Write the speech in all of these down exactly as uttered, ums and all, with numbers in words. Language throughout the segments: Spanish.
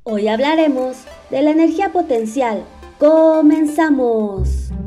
Hoy hablaremos de la energía potencial. ¡Comenzamos!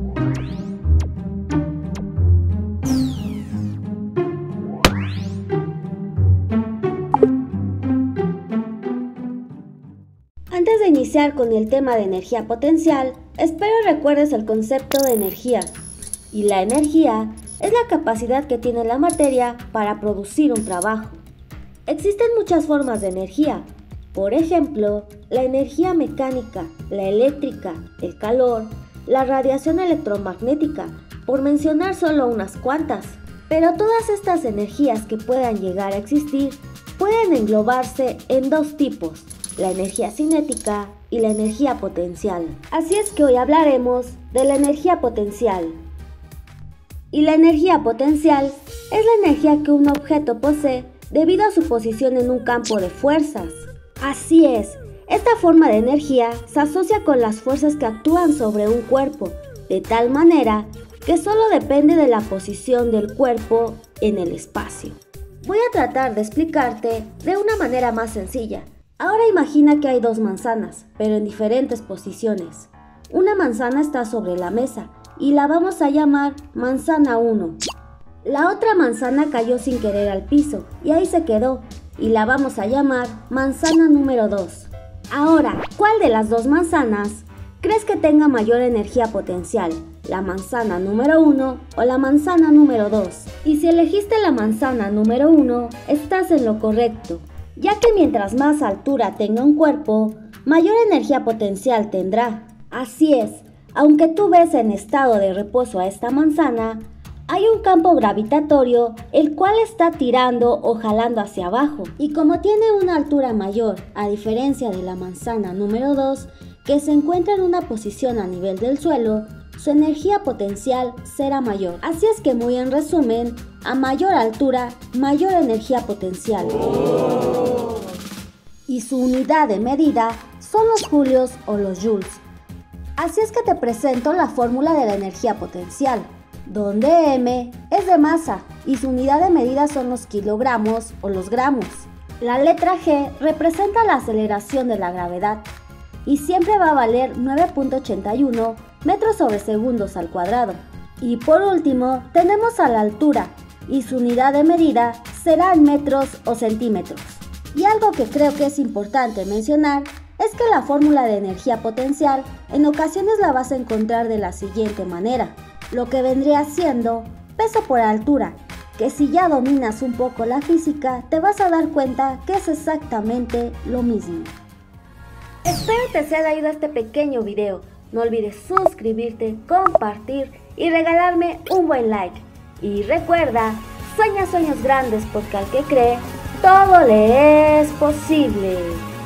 Antes de iniciar con el tema de energía potencial, espero recuerdes el concepto de energía. Y la energía es la capacidad que tiene la materia para producir un trabajo. Existen muchas formas de energía. Por ejemplo, la energía mecánica, la eléctrica, el calor, la radiación electromagnética, por mencionar solo unas cuantas. Pero todas estas energías que puedan llegar a existir pueden englobarse en dos tipos, la energía cinética y la energía potencial. Así es que hoy hablaremos de la energía potencial. Y la energía potencial es la energía que un objeto posee debido a su posición en un campo de fuerzas. Así es, esta forma de energía se asocia con las fuerzas que actúan sobre un cuerpo, de tal manera que solo depende de la posición del cuerpo en el espacio. Voy a tratar de explicarte de una manera más sencilla. Ahora imagina que hay dos manzanas, pero en diferentes posiciones. Una manzana está sobre la mesa y la vamos a llamar manzana uno. La otra manzana cayó sin querer al piso y ahí se quedó y la vamos a llamar manzana número dos. Ahora, ¿cuál de las dos manzanas crees que tenga mayor energía potencial? ¿La manzana número uno o la manzana número dos? Y si elegiste la manzana número uno, estás en lo correcto, ya que mientras más altura tenga un cuerpo, mayor energía potencial tendrá. Así es, aunque tú ves en estado de reposo a esta manzana, hay un campo gravitatorio el cual está tirando o jalando hacia abajo. Y como tiene una altura mayor, a diferencia de la manzana número dos, que se encuentra en una posición a nivel del suelo, su energía potencial será mayor. Así es que muy en resumen, a mayor altura, mayor energía potencial. Y su unidad de medida son los julios o los joules. Así es que te presento la fórmula de la energía potencial, donde M es de masa y su unidad de medida son los kilogramos o los gramos. La letra G representa la aceleración de la gravedad y siempre va a valer nueve punto ochenta y uno metros sobre segundos al cuadrado. Y por último tenemos a la altura y su unidad de medida será en metros o centímetros. Y algo que creo que es importante mencionar es que la fórmula de energía potencial en ocasiones la vas a encontrar de la siguiente manera, lo que vendría siendo peso por altura, que si ya dominas un poco la física te vas a dar cuenta que es exactamente lo mismo. Espero te sea de ayuda este pequeño video. No olvides suscribirte, compartir y regalarme un buen like. Y recuerda, sueña sueños grandes porque al que cree, todo le es posible.